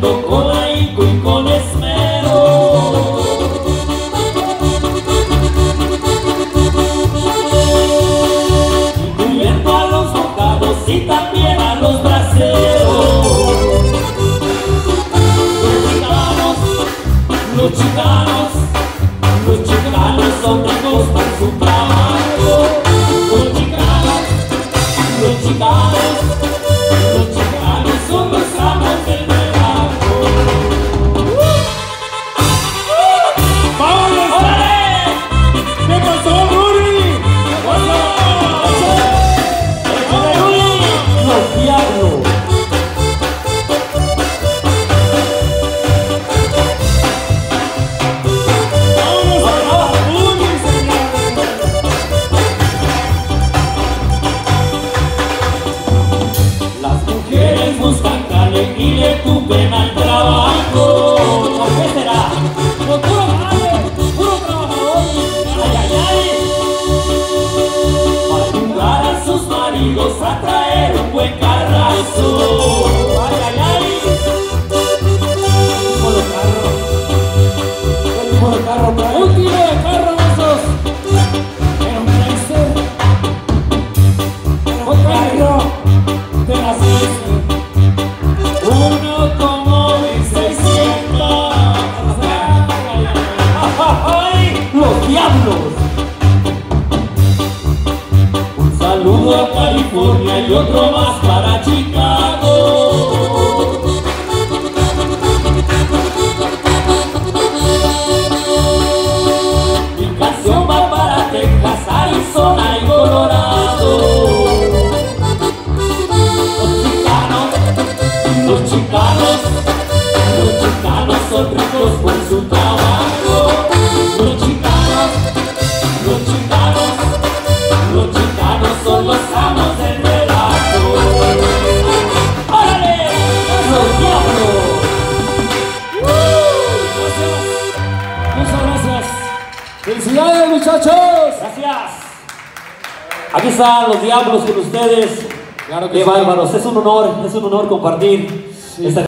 haciendo con ahínco y con esmero. Incluyendo a los bocados y también a los braceros. Los chicanos son ricos por su trabajo. Los chicanos son los amos del relajo. ¡Vámonos! ¡Órale! ¿Qué pasó, Ruri? ¿Qué pasó? ¡Échale, Ruri! Los diablos. Buscan carne y le tupen al trabajo. ¿Por qué será? Por puro jale, puro trabajador. Ay, ay, ay. Para ayudar a sus maridos a traer un buen carrazo. Ay, ay, ay. Por el carro. Por el carro, por ahí. Un tiro de carro, esos. Pero un Chrysler. Pero un carro de las Chrysler. Uno como 1600. ¡Ay! ¡Los diablos! Un saludo a California y otro más para Chicago. Mi canción va para Texas, Arizona y Colorado. Los chicanos son ricos por su trabajo. Los chicanos son los amos del relajo. ¡Órale! ¡Los diablos! Muchas gracias. ¡Felicidades, muchachos! Gracias. Aquí están los diablos con ustedes. Claro que Qué sí. bárbaros. Es un honor compartir esta